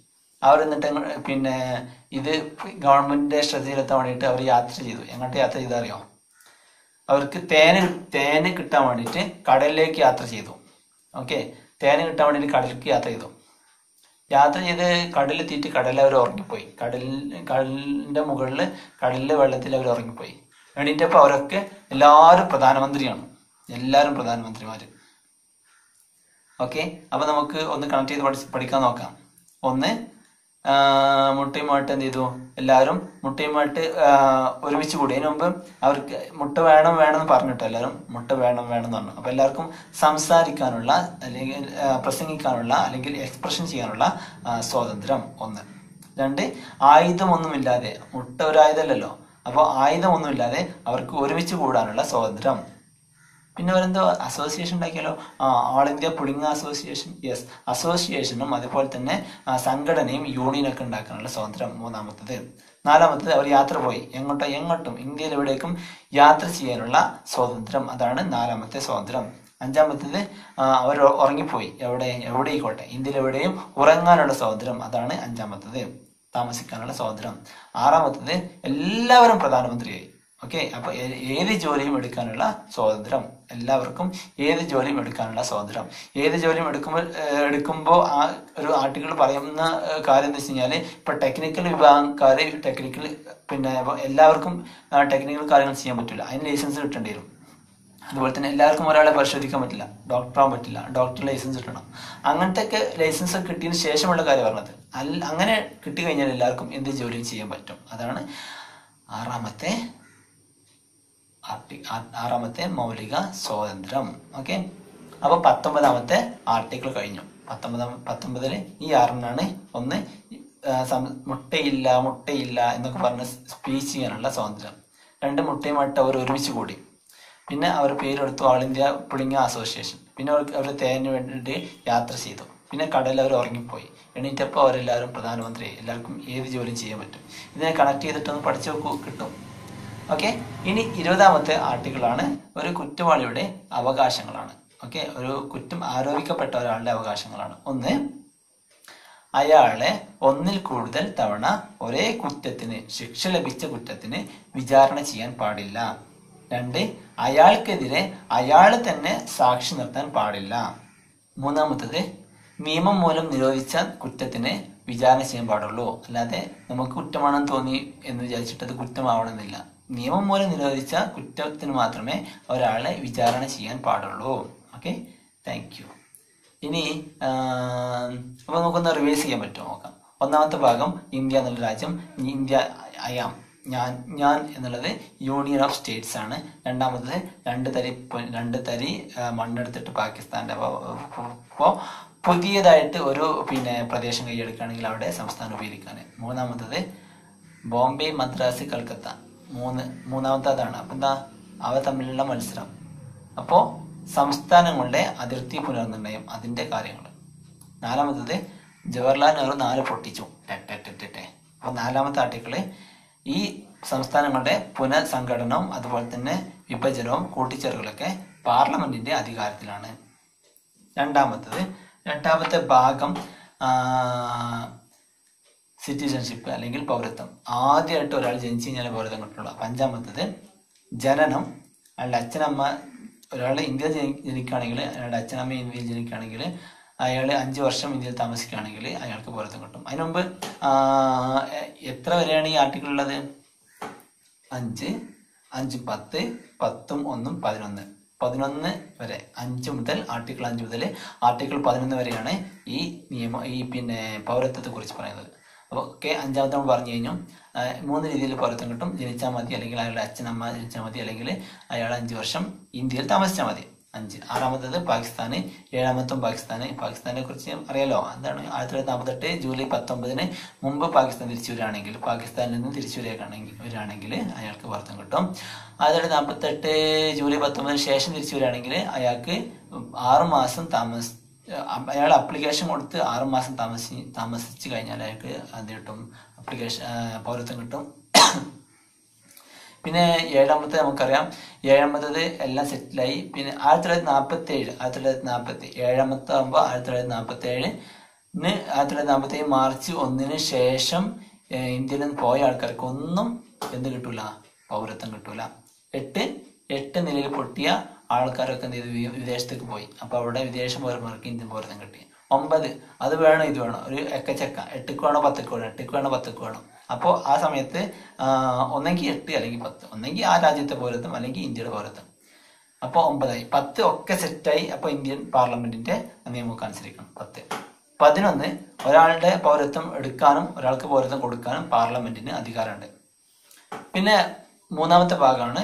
അവർ എന്നിട്ട് പിന്നെ ഇത് ഗവൺമെന്റിന്റെ ശ്രദ്ധയിലെത്താൻ വേണ്ടിയിട്ട് അവർ യാത്ര ചെയ്തു. എങ്ങോട്ട് യാത്ര ചെയ്താൽ അറിയോ? അവർക്ക് തേന് കിട്ടാൻ വേണ്ടിയിട്ട് കടലിലേക്ക് യാത്ര ചെയ്തു. ഓക്കെ, തേന് കിട്ടാൻ വേണ്ടിയിട്ട് കടലിലേക്ക് യാത്ര ചെയ്ത് കടലെത്തിയിട്ട് കടലിൽ അവർ ഉറങ്ങിപ്പോയി. കടലിന്റെ മുകളിൽ കടലിലെ വെള്ളത്തിൽ അവർ ഉറങ്ങിപ്പോയി. എണീറ്റപ്പോൾ അവരൊക്കെ എല്ലാവരും പ്രധാനമന്ത്രിമാര്. ഓക്കെ, അപ്പൊ നമുക്ക് ഒന്ന് കണക്ട് ചെയ്ത് പഠിക്കാൻ നോക്കാം. ഒന്ന്, മുട്ടയുമായിട്ട് എന്ത് ചെയ്തു? എല്ലാവരും മുട്ടയുമായിട്ട് ഒരുമിച്ച് കൂടി. അതിന് മുമ്പ് അവർക്ക് മുട്ട വേണം എന്ന് പറഞ്ഞിട്ടോ, എല്ലാവരും മുട്ട വേണം എന്ന് പറഞ്ഞു. അപ്പൊ എല്ലാവർക്കും സംസാരിക്കാനുള്ള അല്ലെങ്കിൽ പ്രസംഗിക്കാനുള്ള അല്ലെങ്കിൽ എക്സ്പ്രഷൻ ചെയ്യാനുള്ള സ്വാതന്ത്ര്യം ഒന്ന്. രണ്ട്, ആയുധമൊന്നുമില്ലാതെ, മുട്ട ഒരു ആയുധമല്ലല്ലോ, അപ്പോൾ ആയുധമൊന്നുമില്ലാതെ അവർക്ക് ഒരുമിച്ച് കൂടാനുള്ള സ്വാതന്ത്ര്യം. പിന്നെ അവരെന്തോ അസോസിയേഷൻ ഉണ്ടാക്കിയാലോ, ഓൾ ഇന്ത്യ പുളിങ്ങ അസോസിയേഷൻ. യെസ്, അസോസിയേഷനും അതുപോലെ തന്നെ സംഘടനയും യൂണിയനൊക്കെ ഉണ്ടാക്കാനുള്ള സ്വാതന്ത്ര്യം മൂന്നാമത്തത്. നാലാമത്തത്, അവർ യാത്ര പോയി. എങ്ങോട്ടും ഇന്ത്യയിൽ എവിടേക്കും യാത്ര ചെയ്യാനുള്ള സ്വാതന്ത്ര്യം. അതാണ് നാലാമത്തെ സ്വാതന്ത്ര്യം. അഞ്ചാമത്തത്, അവർ ഉറങ്ങിപ്പോയി. എവിടെയായിക്കോട്ടെ, ഇന്ത്യയിൽ എവിടെയും ഉറങ്ങാനുള്ള സ്വാതന്ത്ര്യം. അതാണ് അഞ്ചാമത്തത്, താമസിക്കാനുള്ള സ്വാതന്ത്ര്യം. ആറാമത്തത്, എല്ലാവരും പ്രധാനമന്ത്രിയായി. ഓക്കെ, അപ്പൊ ഏത് ജോലിയും എടുക്കാനുള്ള സ്വാതന്ത്ര്യം. എല്ലാവർക്കും ഏത് ജോലിയും എടുക്കാനുള്ള സ്വാതന്ത്ര്യം. ഏത് ജോലിയും എടുക്കുമ്പോൾ ആ ഒരു ആർട്ടിക്കിൾ പറയുന്ന കാര്യം എന്ന് വെച്ച് കഴിഞ്ഞാല്, ഇപ്പൊ ടെക്നിക്കൽ വിഭാഗക്കാര് പിന്നെ എല്ലാവർക്കും ടെക്നിക്കൽ കാര്യങ്ങൾ ചെയ്യാൻ പറ്റില്ല, അതിന് ലൈസൻസ് കിട്ടേണ്ടി വരും. അതുപോലെ തന്നെ എല്ലാവർക്കും ഒരാളെ പരിശോധിക്കാൻ പറ്റില്ല, ഡോക്ടറാകാൻ പറ്റില്ല, ഡോക്ടർ ലൈസൻസ് കിട്ടണം. അങ്ങനത്തെ ഒക്കെ ലൈസൻസ് കിട്ടിയതിന് ശേഷമുള്ള കാര്യം പറഞ്ഞത്. അങ്ങനെ കിട്ടിക്കഴിഞ്ഞാൽ എല്ലാവർക്കും എന്ത് ജോലിയും ചെയ്യാൻ പറ്റും. അതാണ് ആറാമത്തെ മൗലിക സ്വാതന്ത്ര്യം. ഓക്കെ, അപ്പൊ 19ാമത്തെ ആർട്ടിക്കിൾ കഴിഞ്ഞു. 19 ഈ 6 ഒന്ന്, മുട്ടയില്ല എന്നൊക്കെ പറഞ്ഞ് സ്പീച്ച് ചെയ്യാനുള്ള സ്വാതന്ത്ര്യം. 2, മുട്ടയുമായിട്ട് അവർ ഒരുമിച്ച് കൂടി. പിന്നെ അവർ പേരെടുത്തു ഓൾ ഇന്ത്യ പുളിങ്ങ അസോസിയേഷൻ. പിന്നെ അവർ തേന് വേണ്ടിയിട്ട് യാത്ര ചെയ്തു. പിന്നെ കടലിൽ അവർ ഉറങ്ങിപ്പോയി. എണീറ്റപ്പോൾ അവരെല്ലാവരും പ്രധാനമന്ത്രി. എല്ലാവർക്കും ഏത് ജോലിയും ചെയ്യാൻ പറ്റും. ഇതിനെ കണക്ട് ചെയ്തിട്ടൊന്ന് പഠിച്ചു നോക്കൂ, കിട്ടും. ഓക്കെ, ഇനി 20ാമത്തെ ആർട്ടിക്കിളാണ് ഒരു കുറ്റവാളിയുടെ അവകാശങ്ങളാണ്. ഓക്കെ, ഒരു കുറ്റം ആരോപിക്കപ്പെട്ട ഒരാളുടെ അവകാശങ്ങളാണ്. ഒന്ന്, അയാളെ ഒന്നിൽ കൂടുതൽ തവണ ഒരേ കുറ്റത്തിന്, ശിക്ഷ ലഭിച്ച കുറ്റത്തിന് വിചാരണ ചെയ്യാൻ പാടില്ല. 2, അയാൾക്കെതിരെ അയാൾ തന്നെ സാക്ഷി നിർത്താൻ പാടില്ല. മൂന്നാമത്തത്, നിയമം മൂലം നിരോധിച്ച കുറ്റത്തിന് വിചാരണ ചെയ്യാൻ പാടുള്ളൂ. അല്ലാതെ നമുക്ക് കുറ്റമാണെന്ന് തോന്നി എന്ന് വിചാരിച്ചിട്ട് അത് കുറ്റമാവണമെന്നില്ല. നിയമം മൂലം നിരോധിച്ച കുറ്റത്തിന് മാത്രമേ ഒരാളെ വിചാരണ ചെയ്യാൻ പാടുള്ളൂ. Okay, thank you. ഇനി അപ്പൊ നമുക്കൊന്ന് റിവൈസ് ചെയ്യാൻ പറ്റുമോ നോക്കാം. ഒന്നാമത്തെ ഭാഗം, ഇന്ത്യ എന്നുള്ള രാജ്യം. ഇന്ത്യ ഞാൻ എന്നുള്ളത് യൂണിയൻ ഓഫ് സ്റ്റേറ്റ്സ് ആണ്. രണ്ടാമത്തത്, രണ്ട് തരി മണ്ണെടുത്തിട്ട് പാകിസ്ഥാന്റെ. അപ്പോൾ പുതിയതായിട്ട് ഒരു പ്രദേശം കൈയെടുക്കുകയാണെങ്കിൽ അവിടെ സംസ്ഥാനം രൂപീകരിക്കാൻ. മൂന്നാമത്തത്, ബോംബെ, മദ്രാസ്, കൽക്കത്ത. മൂന്നാമത്തെ അതാണ്. അപ്പൊ എന്താ, അവ തമ്മിലുള്ള മത്സരം. അപ്പോ സംസ്ഥാനങ്ങളുടെ അതിർത്തി പുനർനിർണയം, അതിന്റെ കാര്യങ്ങൾ. നാലാമത്തത്, ജവഹർലാൽ നെഹ്റു 4 പൊട്ടിച്ചു. അപ്പൊ 4ാമത്തെ ആർട്ടിക്കിള് ഈ സംസ്ഥാനങ്ങളുടെ പുനഃസംഘടനവും അതുപോലെ തന്നെ വിഭജനവും കൂട്ടിച്ചേർക്കലൊക്കെ പാർലമെന്റിന്റെ അധികാരത്തിലാണ്. രണ്ടാമത്തെ ഭാഗം സിറ്റിസൺഷിപ്പ് അല്ലെങ്കിൽ പൗരത്വം. ആദ്യമായിട്ട് ഒരാൾ ജനിച്ചു കഴിഞ്ഞാൽ പൗരത്വം കിട്ടുള്ളൂ. 5ാമത്തത്, ജനനം. അയാളുടെ അച്ഛനമ്മ, ഒരാൾ ഇന്ത്യയിൽ ജനിക്കുകയാണെങ്കിൽ, അയാളുടെ അച്ഛനമ്മ ഇന്ത്യയിൽ ജനിക്കുകയാണെങ്കിൽ, അയാൾ 5 വർഷം ഇന്ത്യയിൽ താമസിക്കുകയാണെങ്കിൽ അയാൾക്ക് പൗരത്വം കിട്ടും. അതിനുമുമ്പ് എത്ര വരെയാണ് ഈ ആർട്ടിക്കിൾ ഉള്ളത്? 5, 10, 10, 1, 11. 11 വരെ, 5 മുതൽ ആർട്ടിക്കിൾ 5 മുതൽ ആർട്ടിക്കിൾ 11 വരെയാണ് ഈ പൗരത്വത്തെ കുറിച്ച് പറയുന്നത്. അപ്പോൾ ഓക്കെ, 5ാമത്തെ നമ്മൾ പറഞ്ഞു കഴിഞ്ഞു. 3 രീതിയിൽ പൗരത്വം കിട്ടും. ജനിച്ചാൽ മതി, അല്ലെങ്കിൽ അയാളുടെ അച്ഛനമ്മ ജനിച്ചാൽ മതി, അല്ലെങ്കിൽ അയാൾ 5 വർഷം ഇന്ത്യയിൽ താമസിച്ചാൽ മതി. 5. 6ാമത്തത് പാകിസ്ഥാന്. 7ാമത്തും പാകിസ്ഥാനെ കുറിച്ച് അറിയാലോ. എന്താണ്, 1948 ജൂലൈ 19 മുമ്പ് പാകിസ്ഥാൻ തിരിച്ചു വരികയാണെങ്കിൽ, പാകിസ്ഥാനിൽ നിന്ന് തിരിച്ചു വരികയാണെങ്കിൽ അയാൾക്ക് പൗരത്വം കിട്ടും. 1948 ജൂലൈ 19 ശേഷം തിരിച്ചു വരികയാണെങ്കിൽ അയാൾക്ക് 6 മാസം അയാൾ അപ്ലിക്കേഷൻ കൊടുത്ത് 6 മാസം താമസിച്ചു കഴിഞ്ഞാൽ അയാൾക്ക് അത് കിട്ടും, പൗരത്വം കിട്ടും. പിന്നെ 7ാമത്തെ നമുക്കറിയാം. 7ാമത്തത് എല്ലാം സെറ്റിലായി. പിന്നെ 1947 7ാമത്തെ ആകുമ്പോൾ 1947 1947 മാർച്ച് 1 ശേഷം ഇന്ത്യയിൽ നിന്ന് പോയ ആൾക്കാർക്ക് ഒന്നും എന്ത് കിട്ടൂല, പൗരത്വം കിട്ടൂല. 8 നിലയിൽ പൊട്ടിയ ആൾക്കാരൊക്കെ എന്ത് ചെയ്തു, വിദേശത്തേക്ക് പോയി. അപ്പൊ അവിടെ വിദേശ പൗരന്മാർക്ക് ഇന്ത്യൻ പൗരത്വം കിട്ടി. 9 അത് വേണം ഇത് വേണം, ഒരു എക്കച്ചക്ക, 8ക്ക് വേണോ 10ക്ക് വേണം, 8ക്ക് വേണോ 10ക്ക് വേണം. അപ്പോൾ ആ സമയത്ത് ഒന്നെങ്കിൽ 8 അല്ലെങ്കിൽ 10, ഒന്നെങ്കിൽ ആ രാജ്യത്തെ പൗരത്വം അല്ലെങ്കിൽ ഇന്ത്യയുടെ പൗരത്വം. അപ്പോൾ 9 ആയി. 10 ഒക്കെ സെറ്റായി. അപ്പോൾ ഇന്ത്യൻ പാർലമെന്റിന്റെ നിയമമൊക്കെ അനുസരിക്കണം. 10. 11 ഒരാളുടെ പൗരത്വം എടുക്കാനും ഒരാൾക്ക് പൗരത്വം കൊടുക്കാനും പാർലമെന്റിന് അധികാരമുണ്ട്. പിന്നെ മൂന്നാമത്തെ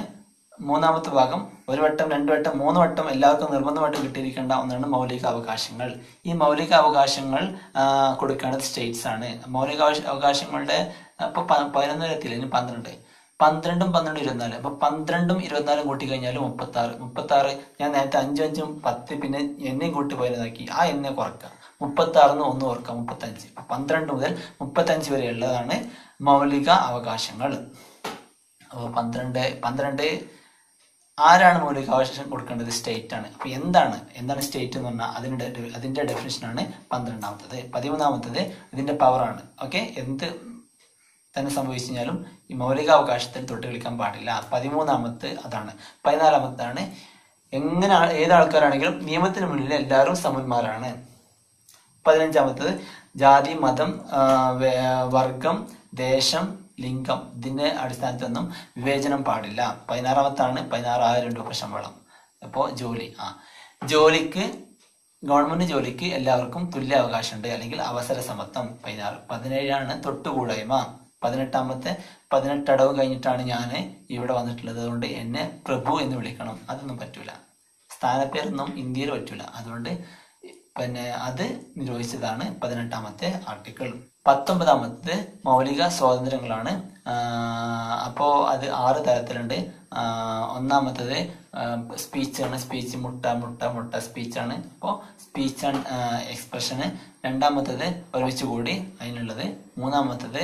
ഭാഗം 1 വട്ടം 2 വട്ടം 3 വട്ടം എല്ലാവർക്കും നിർബന്ധമായിട്ട് കിട്ടിയിരിക്കേണ്ട ഒന്നാണ് മൗലിക അവകാശങ്ങൾ. ഈ മൗലിക അവകാശങ്ങൾ കൊടുക്കേണ്ടത് സ്റ്റേറ്റ്സ് ആണ്. മൗലിക അവകാശങ്ങളുടെ ഇപ്പൊ 11 എത്തിയില്ല, ഇനി 12. 12 12 24. അപ്പൊ 12 24 കൂട്ടി കഴിഞ്ഞാൽ 36. ഞാൻ നേരത്തെ 5 5 10 പിന്നെ എന്നെയും കൂട്ടി പോയതാക്കി. ആ എന്നെ കുറക്കാം. 36 1 കുറക്കാം, 35. 12 മുതൽ 35 വരെ ഉള്ളതാണ് മൗലിക അവകാശങ്ങൾ. അപ്പോൾ 12 ആരാണ് മൗലിക അവകാശം കൊടുക്കേണ്ടത്? സ്റ്റേറ്റ് ആണ്. അപ്പൊ എന്താണ് സ്റ്റേറ്റ് എന്ന് പറഞ്ഞാൽ അതിന്റെ ഡെഫിനിഷനാണ് 12ാമത്തത്. 13ാമത്തത് ഇതിന്റെ പവറാണ്. ഓക്കെ, എന്ത് തന്നെ സംഭവിച്ചു കഴിഞ്ഞാലും ഈ മൗലികാവകാശത്തിൽ തൊട്ട് കളിക്കാൻ പാടില്ല. 13ാമത്തെ അതാണ്. 14ാമത്താണ് ഏതാൾക്കാരാണെങ്കിലും നിയമത്തിന് മുന്നിൽ എല്ലാവരും സമന്മാരാണ്. 15ാമത്തത് ജാതി, മതം, വർഗം, ദേശം, ലിംഗം ഇതിന്റെ അടിസ്ഥാനത്തിലൊന്നും വിവേചനം പാടില്ല. 16ാമത്താണ് 16,000 രൂപ ശമ്പളം. അപ്പോൾ ജോലിക്ക് ഗവൺമെന്റ് ജോലിക്ക് എല്ലാവർക്കും തുല്യ അവകാശമുണ്ട്, അല്ലെങ്കിൽ അവസര സമത്വം. 16. 17ആണ് തൊട്ടുകൂടായ്മ. 18ാമത്തെ 18 അടവ് കഴിഞ്ഞിട്ടാണ് ഞാൻ ഇവിടെ വന്നിട്ടുള്ളത്, അതുകൊണ്ട് എന്നെ പ്രഭു എന്ന് വിളിക്കണം. അതൊന്നും പറ്റൂല. സ്ഥാനപ്പേരൊന്നും ഇന്ത്യയിൽ പറ്റൂല. അതുകൊണ്ട് പിന്നെ അത് നിരോധിച്ചതാണ് 18ാമത്തെ ആർട്ടിക്കിൾ. 19ാമത്തെ മൗലിക സ്വാതന്ത്ര്യങ്ങളാണ്. അപ്പോ അത് 6 തരത്തിലുണ്ട്. ഒന്നാമത്തത് സ്പീച്ചാണ്. സ്പീച്ച് മുട്ട സ്പീച്ചാണ്. അപ്പോൾ സ്പീച്ച് ആൻഡ് എക്സ്പ്രഷന്. രണ്ടാമത്തത് ഒരുമിച്ച് കൂടി അതിനുള്ളത്. മൂന്നാമത്തത്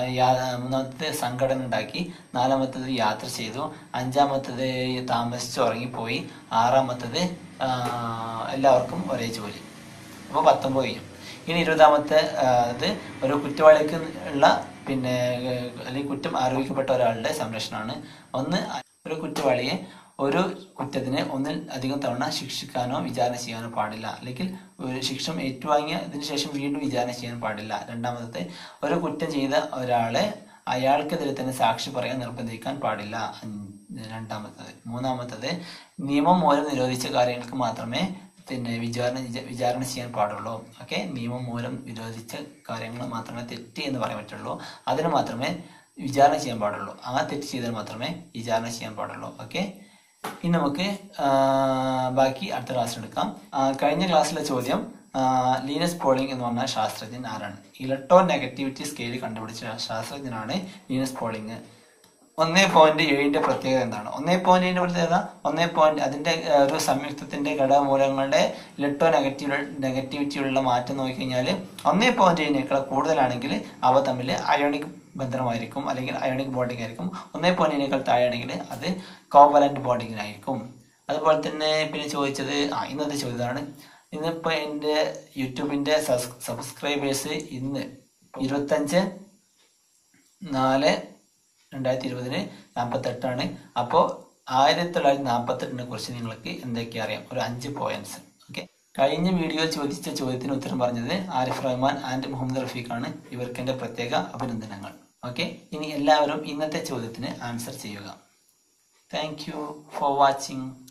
സംഘടന ഉണ്ടാക്കി. 4ാമത്തത് യാത്ര ചെയ്തു. 5ാമത്തത് താമസിച്ച് ഉറങ്ങിപ്പോയി. 6ാമത്തത് എല്ലാവർക്കും ഒരേ ജോലി. അപ്പോൾ 19 കഴിയും. ഇനി 20ാമത്തെ ഇത് ഒരു കുറ്റവാളിക്ക് ഉള്ള അല്ലെങ്കിൽ കുറ്റം ആരോപിക്കപ്പെട്ട ഒരാളുടെ സംരക്ഷണമാണ്. ഒരു കുറ്റവാളിയെ ഒരു കുറ്റത്തിന് ഒന്നിൽ അധികം തവണ ശിക്ഷിക്കാനോ വിചാരണ ചെയ്യാനോ പാടില്ല, അല്ലെങ്കിൽ ഒരു ശിക്ഷ ഏറ്റുവാങ്ങിയതിനു ശേഷം വീണ്ടും വിചാരണ ചെയ്യാൻ പാടില്ല. രണ്ടാമത്തെ ഒരു കുറ്റം ചെയ്ത ഒരാളെ അയാൾക്കെതിരെ തന്നെ സാക്ഷി പറയാൻ നിർബന്ധിക്കാൻ പാടില്ല. മൂന്നാമത്തത് നിയമം മൂലം നിരോധിച്ച കാര്യങ്ങൾക്ക് മാത്രമേ വിചാരണ ചെയ്യാൻ പാടുള്ളൂ. ഓക്കെ, നിയമം മൂലം വിരോധിച്ച കാര്യങ്ങൾ മാത്രമേ തെറ്റ് എന്ന് പറയാൻ പറ്റുള്ളൂ. അതിന് മാത്രമേ വിചാരണ ചെയ്യാൻ പാടുള്ളൂ. ആ തെറ്റ് ചെയ്താൽ മാത്രമേ വിചാരണ ചെയ്യാൻ പാടുള്ളൂ. ഓക്കെ, ഇനി നമുക്ക് ബാക്കി അടുത്ത ക്ലാസ്സിൽ എടുക്കാം. കഴിഞ്ഞ ക്ലാസ്സിലെ ചോദ്യം, ലീനസ് പോളിംഗ് എന്ന് പറഞ്ഞ ശാസ്ത്രജ്ഞൻ ആരാണ്? ഇലക്ട്രോ നെഗറ്റിവിറ്റി സ്കെയിൽ കണ്ടുപിടിച്ച ശാസ്ത്രജ്ഞനാണ് ലീനസ് പോളിംഗ്. 1.7ന്റെ പ്രത്യേകത എന്താണ്? 1.7ന്റെ പ്രത്യേകത അതിന്റെ ഒരു സംയുക്തത്തിന്റെ ഘടകമൂലങ്ങളുടെ ഇലക്ട്രോ നെഗറ്റിവിറ്റിയുള്ള മാറ്റം നോക്കിക്കഴിഞ്ഞാൽ 1.7നേക്കാൾ കൂടുതലാണെങ്കിൽ അവ തമ്മിൽ അയോണിക് ബന്ധനമായിരിക്കും, അല്ലെങ്കിൽ അയോണിക് ബോണ്ടിങ് ആയിരിക്കും. 1.7നേക്കാൾ താഴെയാണെങ്കിൽ അത് കോവലന്റ് ബോണ്ടിങ്ങിനായിരിക്കും. അതുപോലെ തന്നെ പിന്നെ ചോദിച്ചത് ഇന്നത്തെ ചോദ്യമാണ്. ഇന്നിപ്പോ എൻ്റെ യൂട്യൂബിന്റെ സബ്സ്ക്രൈബേഴ്സ് ഇന്ന് 25/4/2020 48ആണ്. അപ്പോൾ 1948 കുറിച്ച് നിങ്ങൾക്ക് എന്തൊക്കെ അറിയാം? ഒരു 5 പോയിന്റ്സ്. ഓക്കെ, കഴിഞ്ഞ വീഡിയോ ചോദിച്ച ചോദ്യത്തിന് ഉത്തരം പറഞ്ഞത് ആരിഫ് റഹ്മാൻ ആൻഡ് മുഹമ്മദ് റഫീഖാണ്. ഇവർക്ക് എൻ്റെ പ്രത്യേക അഭിനന്ദനങ്ങൾ. ഓക്കെ, ഇനി എല്ലാവരും ഇന്നത്തെ ചോദ്യത്തിന് ആൻസർ ചെയ്യുക. Thank you for watching.